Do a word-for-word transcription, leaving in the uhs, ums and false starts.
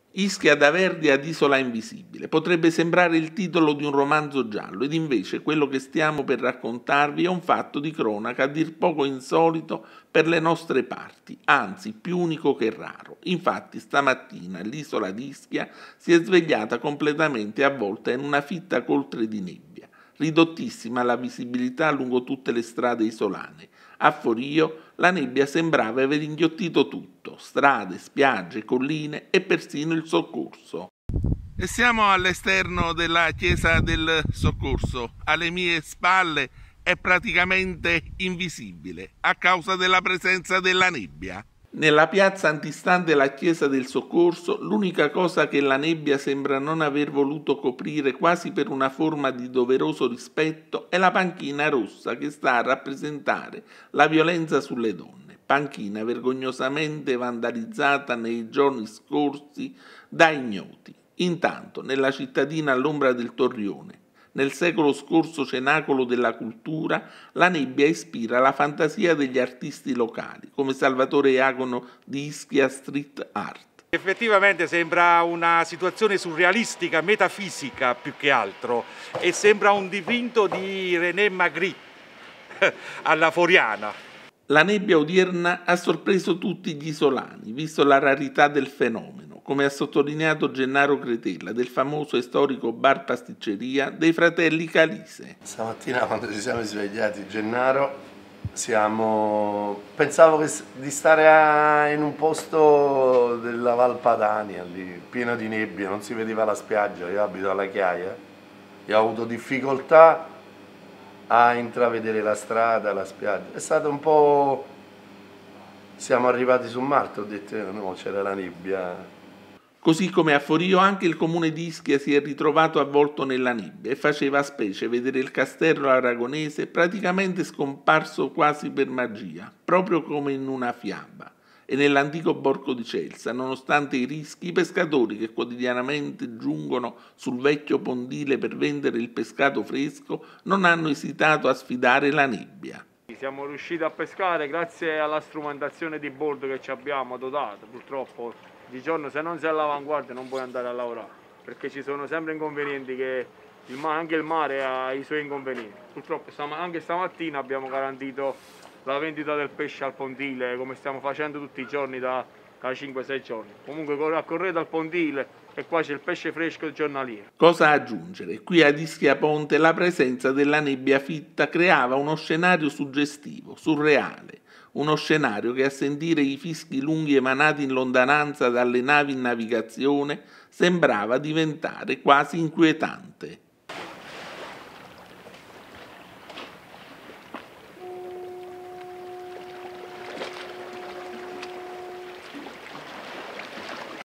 Ischia da Verdi ad Isola Invisibile. Potrebbe sembrare il titolo di un romanzo giallo ed invece quello che stiamo per raccontarvi è un fatto di cronaca a dir poco insolito per le nostre parti, anzi più unico che raro. Infatti stamattina l'isola di Ischia si è svegliata completamente avvolta in una fitta coltre di nebbia, ridottissima la visibilità lungo tutte le strade isolane. A Forio la nebbia sembrava aver inghiottito tutto, strade, spiagge, colline e persino il soccorso. E siamo all'esterno della chiesa del Soccorso. Alle mie spalle è praticamente invisibile a causa della presenza della nebbia. Nella piazza antistante la chiesa del Soccorso, l'unica cosa che la nebbia sembra non aver voluto coprire quasi per una forma di doveroso rispetto è la panchina rossa che sta a rappresentare la violenza sulle donne, panchina vergognosamente vandalizzata nei giorni scorsi da ignoti. Intanto, nella cittadina all'ombra del Torrione, nel secolo scorso cenacolo della cultura, la nebbia ispira la fantasia degli artisti locali, come Salvatore Iacono di Ischia Street Art. Effettivamente sembra una situazione surrealistica, metafisica più che altro, e sembra un dipinto di René Magritte alla Foriana. La nebbia odierna ha sorpreso tutti gli isolani, visto la rarità del fenomeno, come ha sottolineato Gennaro Cretella del famoso e storico bar pasticceria dei fratelli Calise. Stamattina quando ci siamo svegliati, Gennaro, siamo... pensavo che, di stare a, in un posto della Val Padania, lì, pieno di nebbia, non si vedeva la spiaggia, io abito alla Chiaia, e ho avuto difficoltà a intravedere la strada, la spiaggia. È stato un po'... siamo arrivati su Marte, ho detto no, c'era la nebbia. Così come a Forio anche il comune di Ischia si è ritrovato avvolto nella nebbia e faceva specie vedere il castello aragonese praticamente scomparso quasi per magia, proprio come in una fiaba. E nell'antico borgo di Celsa, nonostante i rischi, i pescatori che quotidianamente giungono sul vecchio pondile per vendere il pescato fresco non hanno esitato a sfidare la nebbia. Siamo riusciti a pescare grazie alla strumentazione di bordo che ci abbiamo dotato. Purtroppo di giorno se non sei all'avanguardia non puoi andare a lavorare, perché ci sono sempre inconvenienti, che il mare, anche il mare ha i suoi inconvenienti. Purtroppo anche stamattina abbiamo garantito la vendita del pesce al pontile, come stiamo facendo tutti i giorni da, da cinque sei giorni. Comunque accorrete al pontile e qua c'è il pesce fresco giornaliero. Cosa aggiungere? Qui ad Ischia Ponte la presenza della nebbia fitta creava uno scenario suggestivo, surreale. Uno scenario che a sentire i fischi lunghi emanati in lontananza dalle navi in navigazione sembrava diventare quasi inquietante.